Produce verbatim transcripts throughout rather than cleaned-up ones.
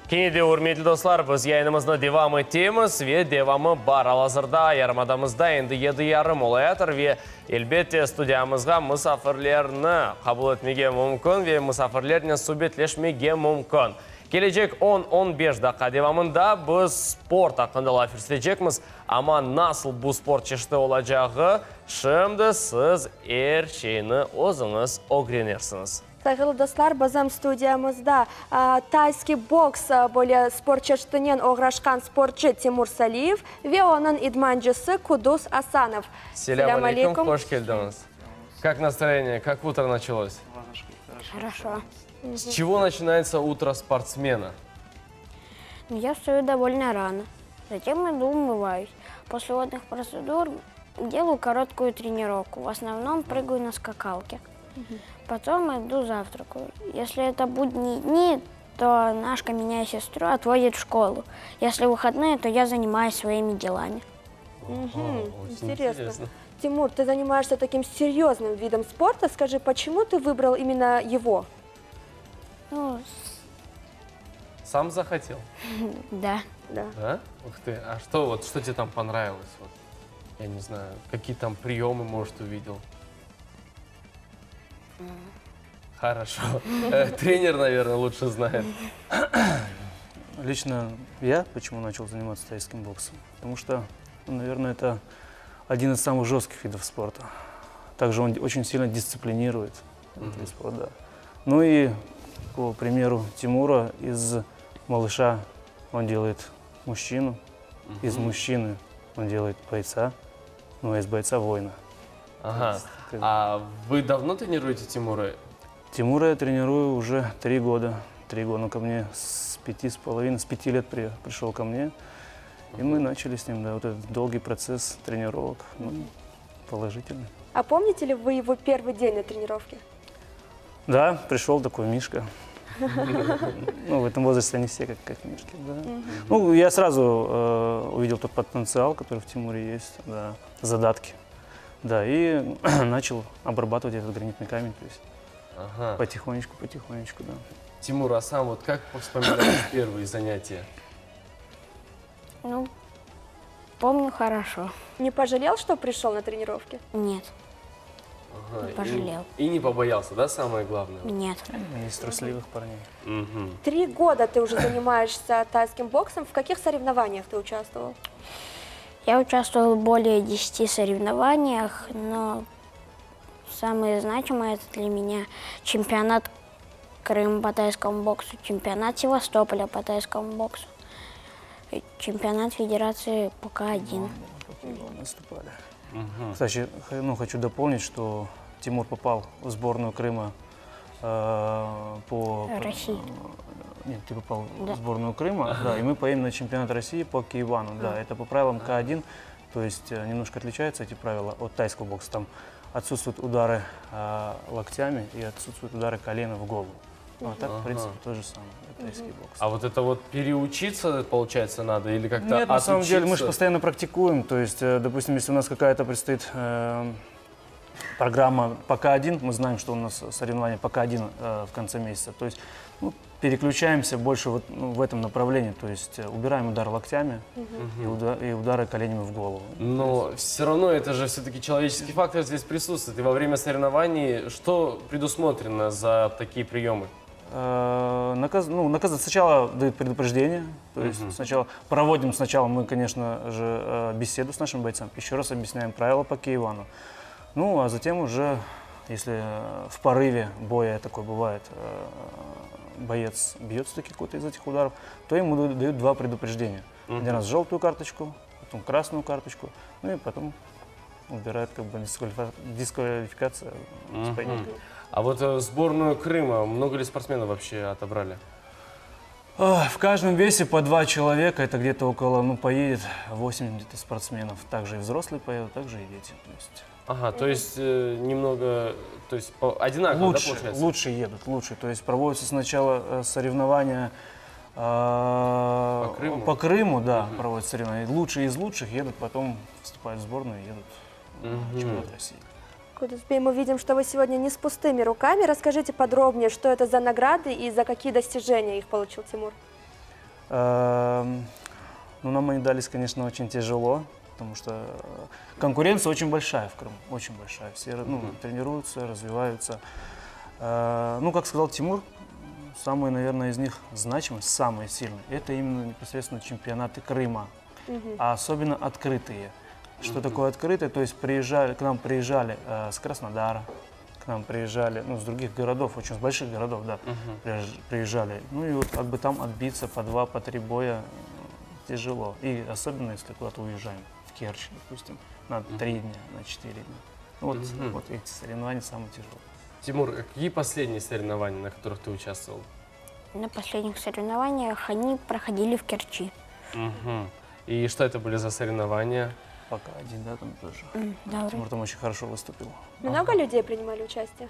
Кенеде урметлі достар, біз яйнымызны девам етеміз, ве девамы бар алазырда, ярмадамызда енді еді ярым олаятыр, ве елбетте студиямызға мұсафірлеріні қабыл етмеге мүмкін, ве мұсафірлеріне субетлешмеге мүмкін. Келечек он он беш даққа девамында біз спорт ақында лафирслечекміз, ама насыл бұл спорт чешті олачағы, шымды сіз әршейіні өзіңіз огренерсіңіз. Қайғылы достар, базам студиямызда тайский бокс более спорт чештінен оғрашқан спортчы Тимур Салиев ве оның идманчысы Кудус Асанов. Селям алейкум, хош келдіңіз. Как настроение, как утро началось? Хорошо. С чего начинается утро спортсмена? Я встаю довольно рано. Затем иду умываюсь. После водных процедур делаю короткую тренировку. В основном прыгаю на скакалке. Потом иду завтракаю. Если это будние дни, то Нашка меня и сестру отводит в школу. Если выходные, то я занимаюсь своими делами. Угу, интересно. интересно. Тимур, ты занимаешься таким серьезным видом спорта. Скажи, почему ты выбрал именно его? Ну, Сам захотел? Да. Да. Да? Ух ты, а что, вот, что тебе там понравилось? Вот, я не знаю, какие там приемы, может, увидел? Хорошо. Тренер, наверное, лучше знает. Лично я почему начал заниматься тайским боксом? Потому что, ну, наверное, это один из самых жестких видов спорта. Также он очень сильно дисциплинирует этот вид спорта, да. Ну и, по примеру Тимура, из малыша он делает мужчину, из мужчины он делает бойца, ну а из бойца воина. Ага. А вы давно тренируете Тимура? Тимура я тренирую уже три года. Три года. Он ко мне с пяти с половиной, с пяти лет при, пришел ко мне. И мы начали с ним, да, вот этот долгий процесс тренировок. Ну, положительный. А помните ли вы его первый день на тренировке? Да, пришел такой Мишка. Ну, в этом возрасте они все как, как Мишки, да. Ну, я сразу э, увидел тот потенциал, который в Тимуре есть, да, задатки. Да, и начал обрабатывать этот гранитный камень, то есть ага. потихонечку, потихонечку, да. Тимур, а сам вот как вспоминаешь первые занятия? Ну, помню хорошо. Не пожалел, что пришел на тренировки? Нет. Ага. Не пожалел. И, и не побоялся, да, самое главное? Нет. Из трусливых парней. Угу. Три года ты уже занимаешься тайским боксом. В каких соревнованиях ты участвовал? Я участвовал в более десяти соревнованиях, но самые значимые это для меня чемпионат Крыма по тайскому боксу, чемпионат Севастополя по тайскому боксу, и чемпионат Федерации по К один. Наступали. Угу. Кстати, ну, хочу дополнить, что Тимур попал в сборную Крыма э, по... России. Нет, ты попал да. в сборную Крыма, да, и мы поедем на чемпионат России по Киевану, да, это по правилам К один, то есть немножко отличаются эти правила от тайского бокса, там отсутствуют удары э, локтями и отсутствуют удары колена в голову. А так, в принципе, то же самое, это тайский бокс. А вот это вот переучиться, получается, надо или как-то Нет, на самом деле, мы же отучиться? постоянно практикуем, то есть, допустим, если у нас какая-то предстоит э, программа по К один, мы знаем, что у нас соревнования по К один э, в конце месяца, то есть, ну, переключаемся больше вот, ну, в этом направлении, то есть убираем удар локтями угу. и, удар, и удары коленями в голову. Но есть... все равно это же все-таки человеческий фактор здесь присутствует. И во время соревнований что предусмотрено за такие приемы? Э, наказ, ну, наказ, сначала дают предупреждение, то есть угу. сначала проводим, сначала мы, конечно же, беседу с нашим бойцом, еще раз объясняем правила по Киевану. Ну, а затем уже, если в порыве боя такое бывает, боец бьет все-таки какой-то из этих ударов, то ему дают два предупреждения. Uh-huh. Один раз желтую карточку, потом красную карточку, ну и потом убирает как бы дисквалификация. Uh-huh. А вот в сборную Крыма много ли спортсменов вообще отобрали? В каждом весе по два человека, это где-то около, ну, поедет восемь где-то спортсменов. Также и взрослые поедут, также и дети. То есть... Ага, то есть э, немного, то есть одинаково, лучше, да, получается? Лучше едут, лучше. То есть проводятся сначала соревнования э, по Крыму, по Крыму да, угу. проводятся соревнования. Лучшие из лучших едут, потом вступают в сборную и едут угу. в чемпионат России. Кудусбей, мы видим, что вы сегодня не с пустыми руками. Расскажите подробнее, что это за награды и за какие достижения их получил Тимур. Эм, Ну, нам они дались, конечно, очень тяжело, потому что э, конкуренция очень большая в Крыму, очень большая. Все ну, тренируются, развиваются. Э, Ну, как сказал Тимур, самые, наверное, из них значимые, самые сильные, это именно непосредственно чемпионаты Крыма, а особенно открытые. Что такое открытые? То есть приезжали, к нам приезжали э, с Краснодара, к нам приезжали, ну, с других городов, очень с больших городов, да, приезж- приезжали. Ну, и вот как бы там отбиться по два, по три боя тяжело. И особенно, если куда-то уезжаем, в Керчь, допустим, на три дня, на четыре дня. Вот, вот эти соревнования самые тяжелые. Тимур, какие последние соревнования, на которых ты участвовал? На последних соревнованиях они проходили в Керчи. Мгм. И что это были за соревнования? Пока один, да, там тоже. М, Да, вроде. Тимур там очень хорошо выступил. Много людей принимали участие?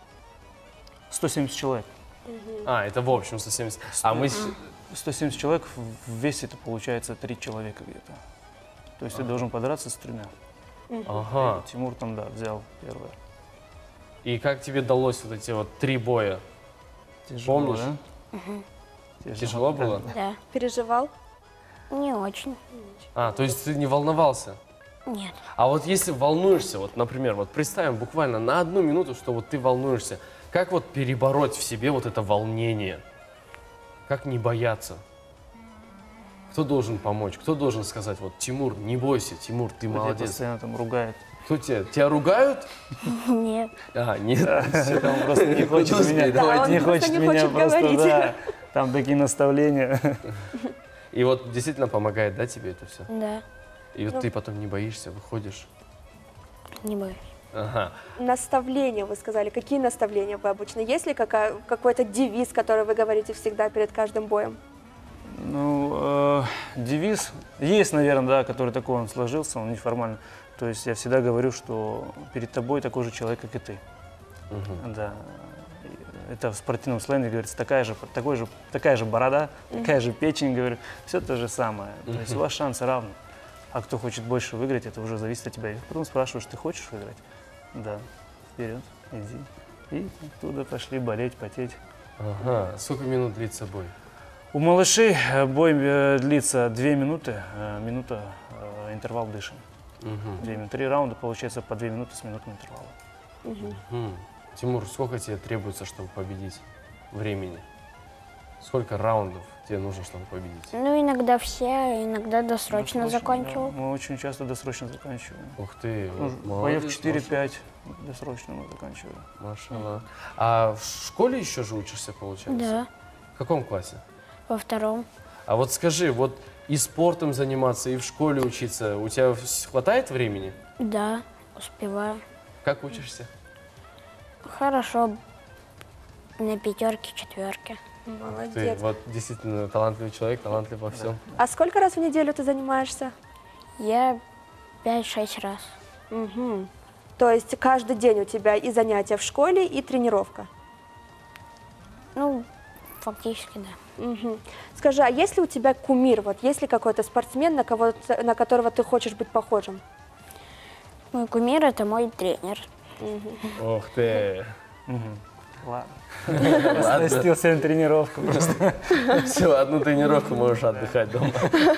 сто семьдесят человек. А, это в общем сто семьдесят. А мы... с- сто семьдесят человек, в в весе это получается три человека где-то. То есть ты должен подраться с тремя. Ага. Тимур там, да, взял первое. И как тебе далось вот эти вот три боя? Тяжело, Помнишь? да? Тяжело было? Да, Переживал? не очень. А, то есть ты не волновался? Нет. А вот если волнуешься, вот, например, вот представим буквально на одну минуту, что вот ты волнуешься, как вот перебороть в себе вот это волнение? Как не бояться? Кто должен помочь? Кто должен сказать, вот, Тимур, не бойся, Тимур, ты Кто тебя молодец. постоянно там ругает. Кто тебя? Тебя ругают? Нет. А, нет. Он просто не хочет Господи, меня, давай, он не просто хочет не меня хочет просто, говорить. да. Там такие наставления. И вот действительно помогает, да, тебе это все? Да, И вот ты потом не боишься, выходишь. не боюсь. Ага. Наставления, вы сказали. Какие наставления вы обычно? Есть ли какая- какой-то девиз, который вы говорите всегда перед каждым боем? Ну, э, девиз есть, наверное, да, который такой он сложился, он неформально. То есть я всегда говорю, что перед тобой такой же человек, как и ты. Да. Это в спортивном сленге говорится, такая же, такой же, такая же борода, такая же печень, говорю, все то же самое. То есть у вас шансы равны. А кто хочет больше выиграть, это уже зависит от тебя. И потом спрашиваешь, ты хочешь выиграть? Да. Вперед, иди. И оттуда пошли болеть, потеть. Ага. Сколько минут длится бой? У малышей э, бой э, длится две минуты, э, минута э, интервал дышим. Мгм. Две минуты, три раунда, получается по две минуты с минутным интервалом. М. Тимур, сколько тебе требуется, чтобы победить времени? Сколько раундов тебе нужно, чтобы победить? Ну, иногда все, иногда досрочно Досрочно, закончил. да. Мы очень часто досрочно заканчиваем. Ух ты, Ну, вот боев молодец, четыре-пять досрочно мы заканчиваем. Машаллах. А в школе еще же учишься, получается? Да, В каком классе? во втором. А вот скажи, вот и спортом заниматься, и в школе учиться, у тебя вс- хватает времени? Да, успеваю. Как учишься? Хорошо, на пятерке, четверке. Ты Молодец. вот действительно талантливый человек, талантлив во всем. А сколько раз в неделю ты занимаешься? Я пять-шесть раз. Мгм. То есть каждый день у тебя и занятия в школе, и тренировка? Ну, фактически, да. Мгм. Скажи, а есть ли у тебя кумир? Вот есть ли какой-то спортсмен, на, кого на которого ты хочешь быть похожим? Мой кумир – это мой тренер. Ух ты. Ладно. Оснастился на тренировку просто. Все, одну тренировку можешь отдыхать дома.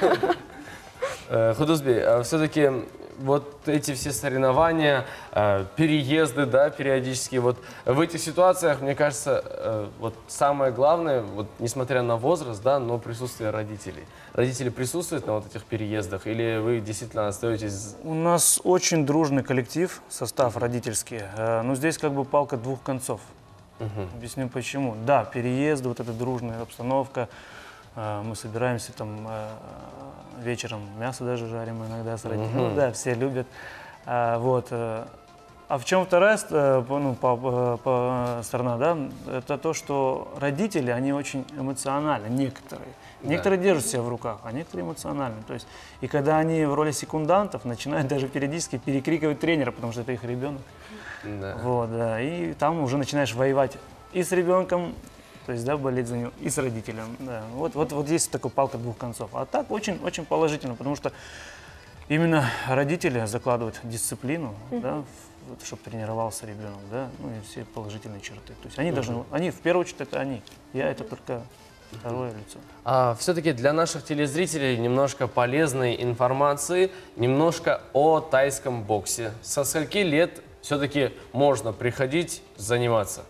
Э, Худузбей, а все-таки вот эти все соревнования, э, переезды, да, периодически, вот в этих ситуациях, мне кажется, э, вот самое главное, вот несмотря на возраст, да, но присутствие родителей. Родители присутствуют на вот этих переездах или вы действительно остаетесь... У нас очень дружный коллектив, состав родительский. Э, Но здесь как бы палка двух концов. Объясню почему. Да, переезды, вот эта дружная обстановка. Э, Мы собираемся там э, вечером, мясо даже жарим иногда с родителями. Ну да, все любят. А, Вот. э, А в чем вторая ст- э, по- ну, по- по- по- сторона, да? Это то, что родители, они очень эмоциональны, некоторые. Некоторые держат себя в руках, а некоторые эмоциональны. То есть, и когда они в роли секундантов начинают даже периодически перекрикивать тренера, потому что это их ребенок. Да. Вот, да. И там уже начинаешь воевать и с ребенком, то есть, да, болеть за него, и с родителем. Да. Вот, вот, вот есть такая палка двух концов. А так очень, очень положительно, потому что именно родители закладывают дисциплину, да, чтобы тренировался ребенок, да, ну и все положительные черты. То есть они должны, они в первую очередь это они. Я это только второе лицо. А все-таки для наших телезрителей немножко полезной информации, немножко о тайском боксе. Со скольки лет все-таки можно приходить заниматься?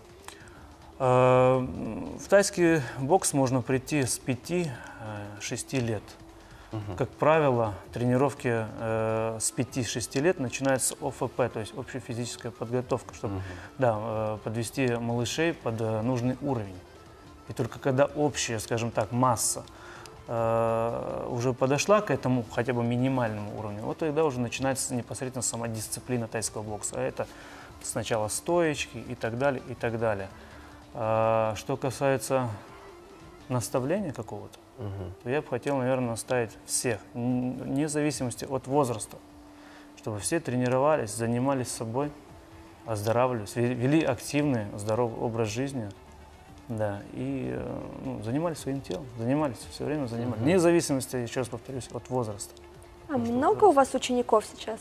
Э, В тайский бокс можно прийти с пяти-шести лет. Как правило, тренировки э, с пяти-шести лет начинаются с О Ф П, то есть общая физическая подготовка, чтобы да, э, подвести малышей под э, нужный уровень. И только когда общая, скажем так, масса э, уже подошла к этому хотя бы минимальному уровню, вот тогда уже начинается непосредственно сама дисциплина тайского бокса. А это сначала стоечки и так далее, и так далее. А, что касается наставления какого-то, то я бы хотел, наверное, наставить всех, вне зависимости от возраста, чтобы все тренировались, занимались собой, оздоравливались, вели активный, здоровый образ жизни, да, и ну, занимались своим телом, занимались, все время занимались, вне зависимости, еще раз повторюсь, от возраста. А много у вас учеников сейчас?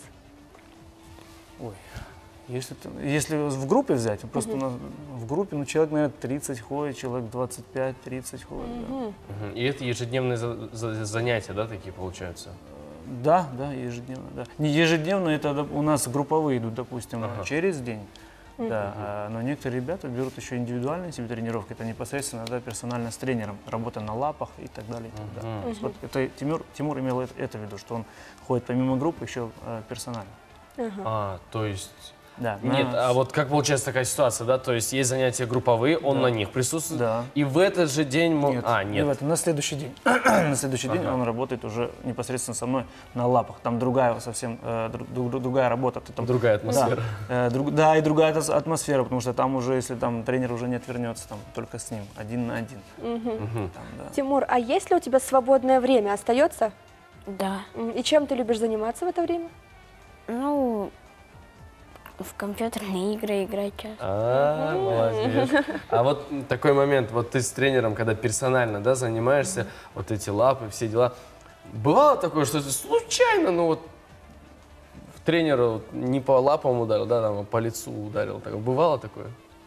Ой, если, если в группе взять, просто у нас в группе, ну, человек, наверное, тридцать ходит, человек двадцать пять тридцать ходит. Да. И это ежедневные за- за- занятия, да, такие получаются? Да, да, ежедневно, да. Не ежедневно, это доп- у нас групповые идут, допустим, Ага. через день. Да, а, но некоторые ребята берут еще индивидуальные себе тренировки, это непосредственно, да, персонально с тренером, работа на лапах и так далее. И так далее. То есть вот это Тимур, Тимур имел это, это в виду, что он ходит помимо группы еще э, персонально. А, то есть... Да, Нет, на- а вот как получается такая ситуация, да? То есть есть занятия групповые, он на них присутствует, Да. и в этот же день... мо- Нет, А, не нет. в этом, на следующий день. На следующий день Ага. он работает уже непосредственно со мной на лапах. Там другая совсем, э, друг- друг- другая работа. Ты там- Другая атмосфера. Да, э, друг- да, и другая атос- атмосфера, потому что там уже, если там тренер уже не отвернется, там только с ним, один на один. Там, да. Тимур, а есть ли у тебя свободное время? Остается? Да. М, И чем ты любишь заниматься в это время? Ну, в компьютерные игры играть часто. А, молодец. А вот такой момент, вот ты с тренером, когда персонально, да, занимаешься, вот эти лапы, все дела. Бывало такое, что ты случайно, ну вот, тренера вот не по лапам ударил, да, там, а по лицу ударил. Так, бывало такое?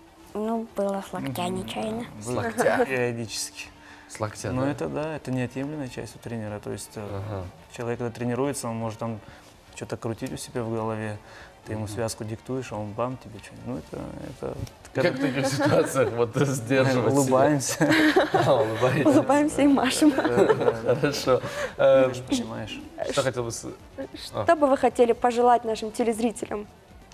Ну, было с локтя нечаянно. С локтя. Периодически. С локтя, Но да? это, да, это неотъемлемая часть у тренера. То есть э, Ага. человек, когда тренируется, он может там что-то крутить у себя в голове, ты ему связку диктуешь, а он бам, тебе что-нибудь. Ну, это... это Как в таких ситуациях вот сдерживать себя? улыбаемся. А, улыбаетесь. Улыбаемся и машем. Хорошо. Э, Понимаешь? Что хотел бы... с- Что бы вы хотели пожелать нашим телезрителям?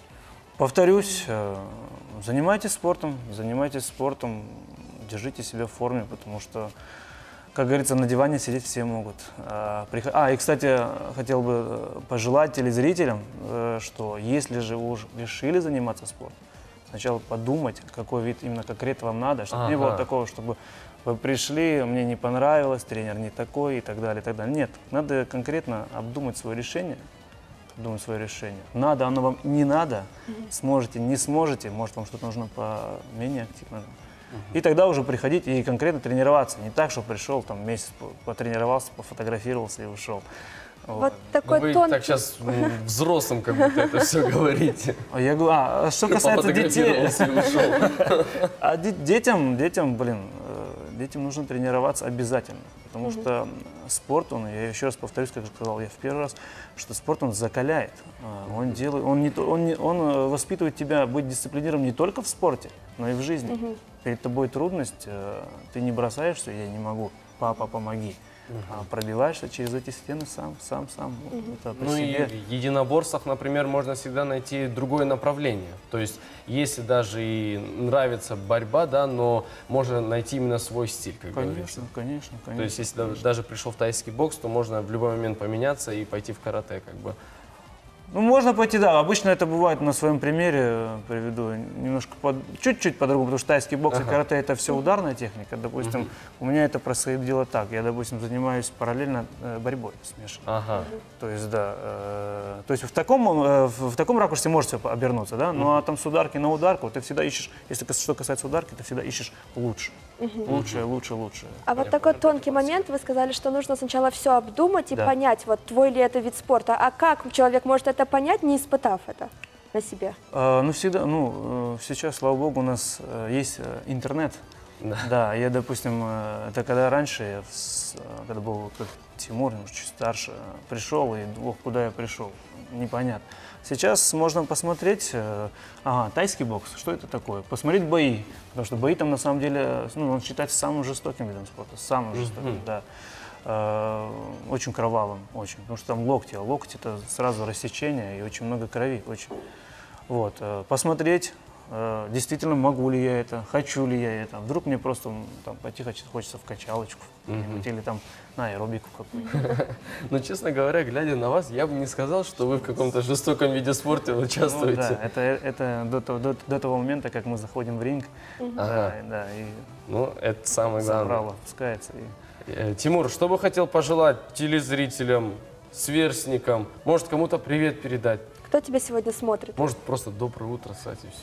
Повторюсь, э, занимайтесь спортом, занимайтесь спортом, держите себя в форме, потому что, как говорится, на диване сидеть все могут. А, приход- а, и, кстати, хотел бы э, пожелать телезрителям, э, что если же вы уж решили заниматься спортом, сначала подумать, какой вид именно конкретно вам надо, чтобы не было Ага. такого, чтобы вы пришли, мне не понравилось, тренер не такой и так далее, и так далее. Нет, надо конкретно обдумать свое решение, обдумать свое решение. Надо оно вам, не надо, сможете, не сможете, может вам что-то нужно по менее активному. И тогда уже приходить и конкретно тренироваться. Не так, что пришел, там месяц по- потренировался, пофотографировался и ушел. Вот. Вот Ну, такой вы тонкий... так сейчас взрослым как будто это все говорите. А я говорю, а а что касается детей, Пофотографировался и ушел. а де- детям, детям, блин, э, детям нужно тренироваться обязательно, потому что спорт, он, я еще раз повторюсь, как сказал я в первый раз, что спорт он закаляет, А, он делает, он не, то- он не- он э, воспитывает тебя быть дисциплинированным не только в спорте, но и в жизни. Перед тобой трудность, э, ты не бросаешься, я не могу, папа, помоги. А пробиваешься через эти стены сам, сам, сам. Вот это по Ну и себе. в единоборствах, например, можно всегда найти другое направление. То есть, если даже и нравится борьба, да, но можно найти именно свой стиль, как говорится. Конечно, конечно, конечно. То есть, если да- даже пришел в тайский бокс, то можно в любой момент поменяться и пойти в карате, как бы. Ну, можно пойти, да. Обычно это бывает на своем примере, э, приведу немножко под- чуть-чуть по-другому, потому что тайский бокс и карате это все ударная техника. Допустим, у меня это происходило так. Я, допустим, занимаюсь параллельно э, борьбой смешанной. Ага. То есть, да, э, то есть в таком, э, в, в таком ракурсе может все обернуться, да, ну а там с ударки на ударку ты всегда ищешь, если кас- что касается ударки, ты всегда ищешь лучше, лучше, лучше, лучше. А вот такой тонкий момент, вы сказали, что нужно сначала все обдумать и Да. понять, вот твой ли это вид спорта. А как человек может это понять, не испытав это на себе? А, ну, всегда, ну, э, сейчас, слава богу, у нас э, есть э, интернет, Да, я, допустим, э, это когда раньше, я с- э, когда был как Тимур, немножко чуть старше, э, пришел, и ох, куда я пришел, непонятно. Сейчас можно посмотреть, э, ага, тайский бокс, что это такое? Посмотреть бои, потому что бои там на самом деле, ну, он считается самым жестоким видом спорта, самым жестоким, да. Э, Очень кровавым, очень, потому что там локти, а локти это сразу рассечение и очень много крови, очень. Вот, э, посмотреть, э, действительно могу ли я это, хочу ли я это. Вдруг мне просто м, там пойти хочется, хочется в качалочку какую-нибудь или там на аэробику какую-нибудь. Но, честно говоря, глядя на вас, я бы не сказал, что вы в каком-то жестоком виде спорта Ну, участвуете. да, это, это до, того- до, до того момента, как мы заходим в ринг, да, да, и Ну, это самое главное. забрало опускается. И... Э, Тимур, что бы хотел пожелать телезрителям, сверстникам? Может, кому-то привет передать? Кто тебя сегодня смотрит? Может, просто доброе утро, кстати, все.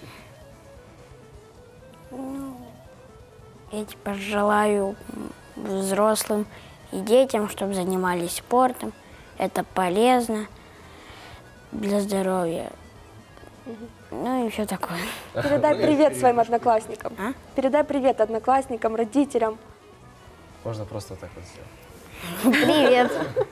Я типа желаю м, взрослым и детям, чтобы занимались спортом. Это полезно для здоровья. Ну и все такое. Передай привет своим одноклассникам. А? Передай привет одноклассникам, родителям. Можно просто так вот сделать. Привет.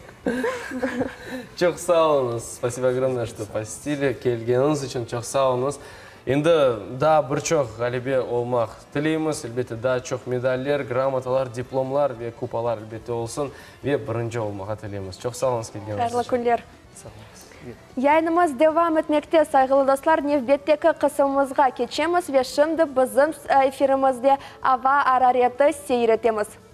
Çok sağ olunuz. Спасибо огромное, что посетили. Келгеніңіз үшін çok sağ olunuz. Енді да бір чоқ ғалебе олмақ тілейміз. Әлбетте да чоқ медальлер, грамоталар, дипломлар ве купалар әлбетте олсын. Ве бірінші олмаға тілейміз. Çok sağ olunuz келгеніңіз Қайырлы үшін. күндер. Яйнымыз девам etmekte, saygılı dostlar. Nevbetteki kısımımızga keçemiz ve şimdi bizim efirімізде ава арарияты сейретеміз.